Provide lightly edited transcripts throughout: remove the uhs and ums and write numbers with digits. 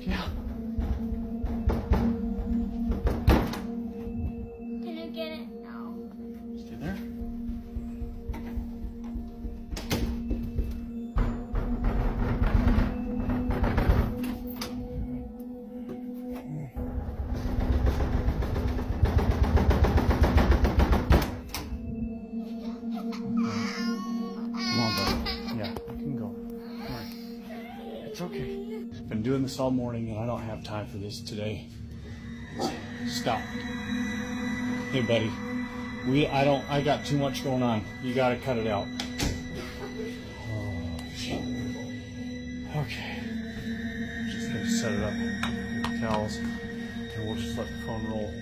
Yeah. Can you get it now? Stay there. Come on, buddy. Yeah, you can go. All right. It's okay. Been doing this all morning and I don't have time for this today. Stop. Hey, buddy. I got too much going on. You gotta cut it out. Oh, shit. Okay. Just gonna set it up with towels and we'll just let the phone roll.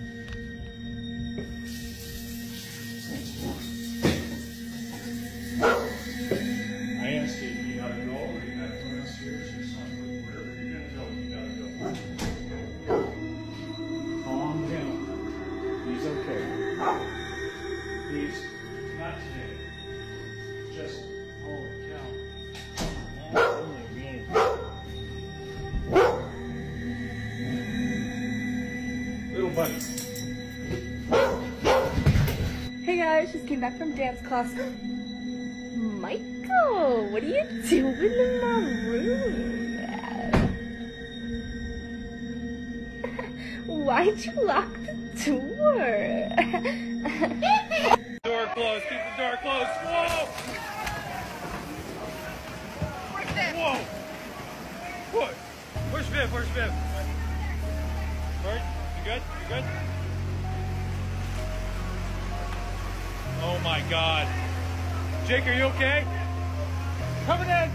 I asked you if you gotta go or you gotta come downstairs or something. Wherever you're gonna go, you gotta go. Calm down. He's okay. He's not today. Just, holy cow. Holy man. Little buddy. Hey guys, just came back from dance class. Michael, what are you doing in my room? Why'd you lock the door? Door closed. Keep the door closed. Whoa! Whoa! What? Where's Viv? Where's Viv? Alright, you good? You good? Oh my God. Jake, are you okay? Coming in!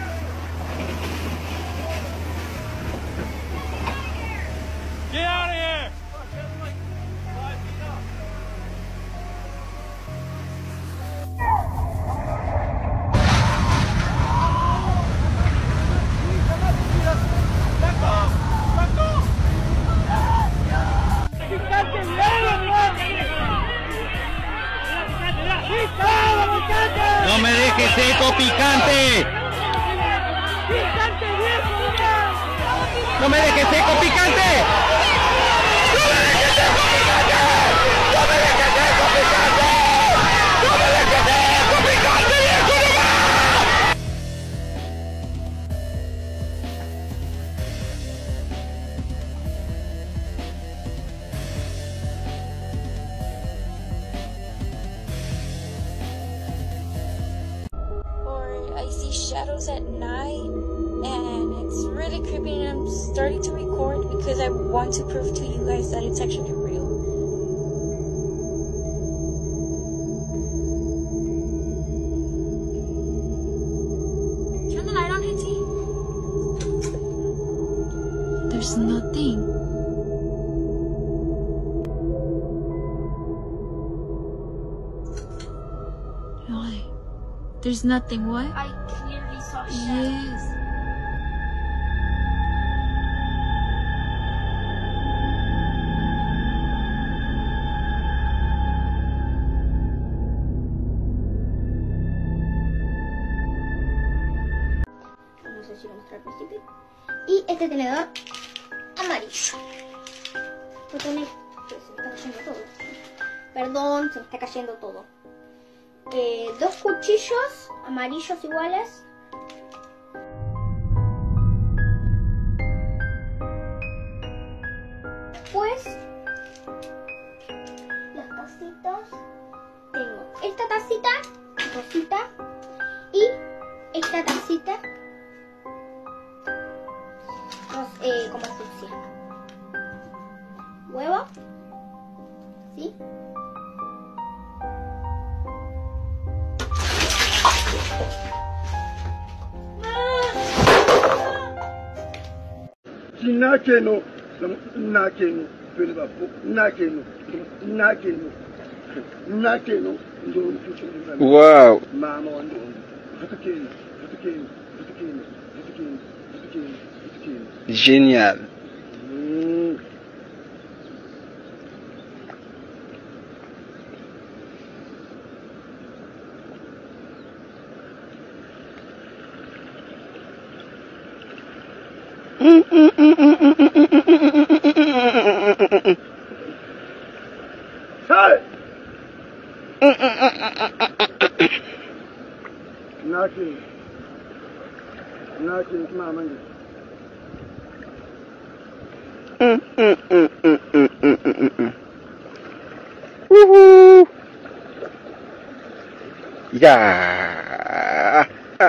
Get out of here! No me dejes seco, picante. No me dejes seco, picante. No me dejes seco, picante. No me dejes seco, picante. No me dejes seco, picante, viejo nomás. I see shadows at night and it's really creepy and I'm starting to record because I want to prove to you guys that it's actually real. Turn the light on, Hinty. There's nothing. Why? There's nothing. What? I clearly saw shadows. Yes. No sé si lo mostré al principio. Y este tenedor amarillo. Botones que se me está cayendo todo. Perdón, se me está cayendo todo. Dos cuchillos amarillos iguales. Después, las tacitas. Tengo esta tacita, rosita, y esta tacita, como fucsia. Huevo, ¿sí? Nakeno, Wow. Génial. Sal! Nothing. Nothing, mama. Woohoo! Yeah.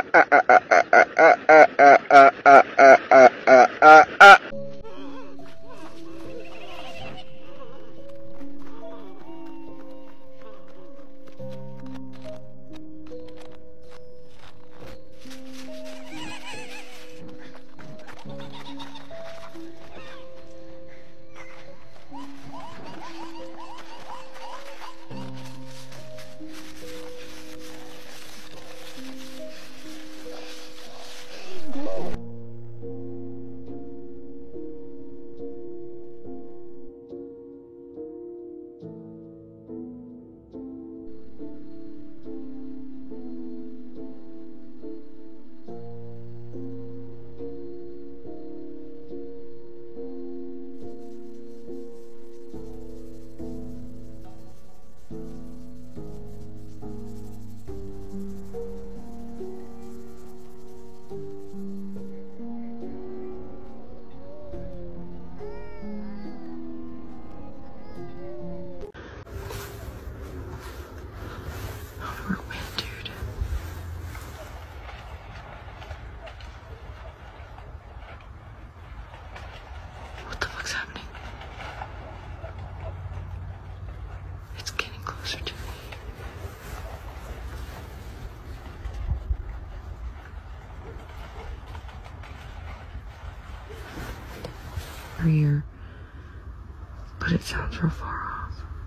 Here, but it sounds real far off.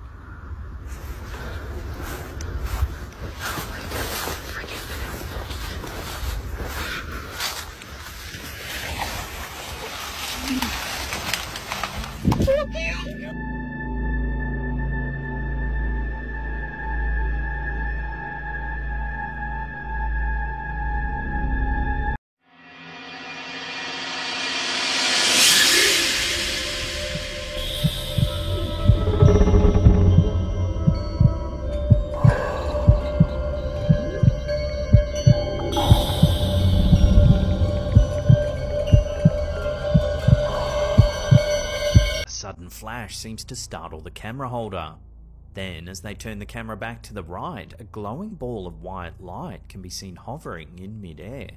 Oh my God, freaking Flash seems to startle the camera holder. Then, as they turn the camera back to the right, a glowing ball of white light can be seen hovering in mid-air.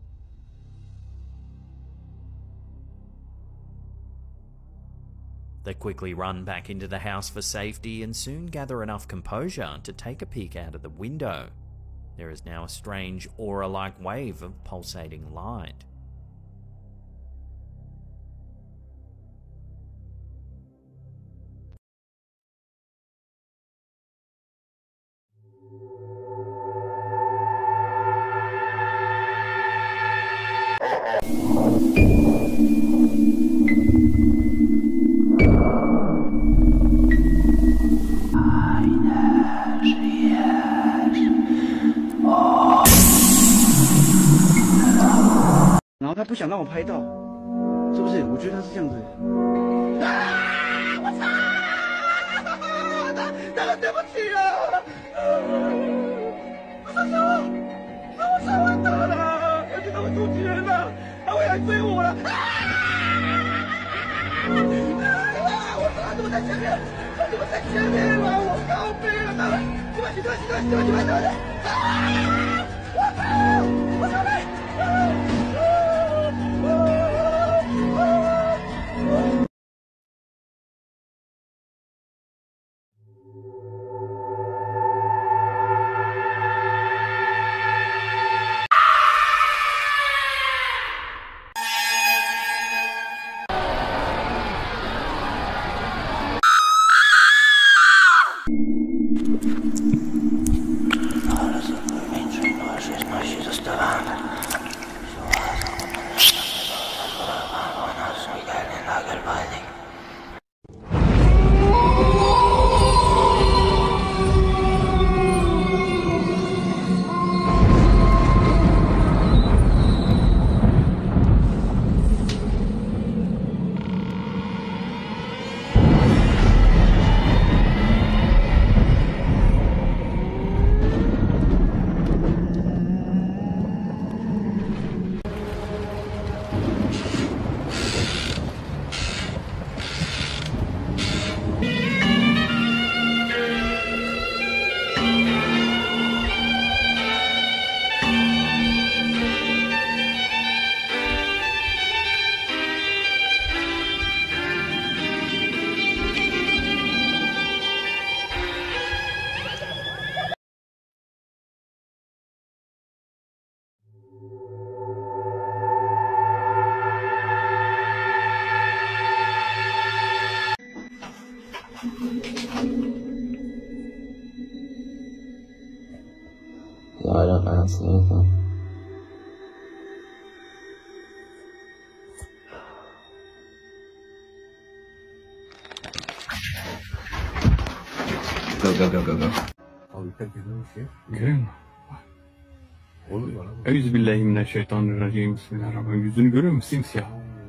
They quickly run back into the house for safety and soon gather enough composure to take a peek out of the window. There is now a strange aura-like wave of pulsating light. 然后他不想让我拍到，是不是？我觉得他是这样子。啊！我操！大哥，对不起啊！我说什么？我操！完蛋了！而且他会突击人了，他会来追我了！啊！我操！他怎么在前面？他怎么在前面了？我靠背了！大哥，你们！啊！我操！我操！ Go. Görüyor musun? Euzubillahimineşşeytanirracim. Bismillahirrahmanirrahim. Yüzünü görüyor musun? Simsiyah.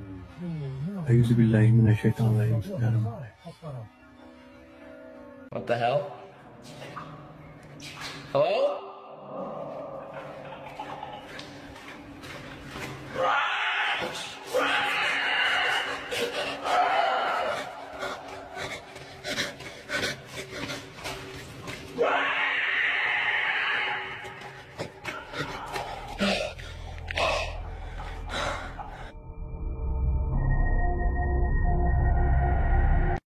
Euzubillahimineşşeytanirracim. Bismillahirrahmanirrahim. What the hell? Hello?